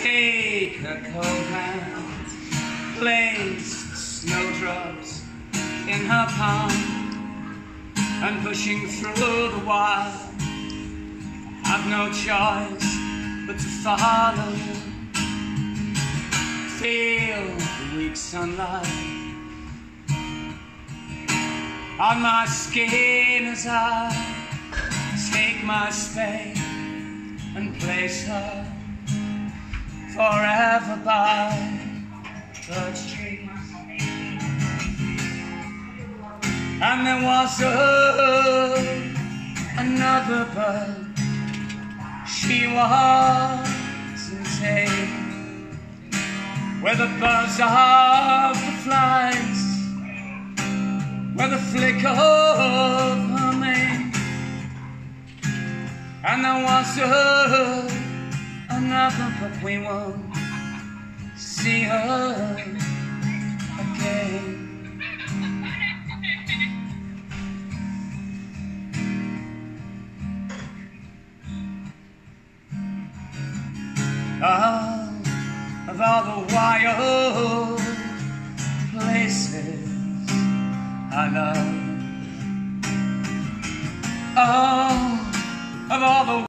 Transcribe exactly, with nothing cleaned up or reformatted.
take her cold hand, place snowdrops in her palm, and pushing through the wild, have no choice but to follow. Feel the weak sunlight on my skin as I take my spade and place her forever by the trees. And there was a, another bird, she wasn't tame, where the buzz of the flies, where the flick of her mane. And there was a, another, but we won't see her again. Oh, of all the wild places I love, oh, of all the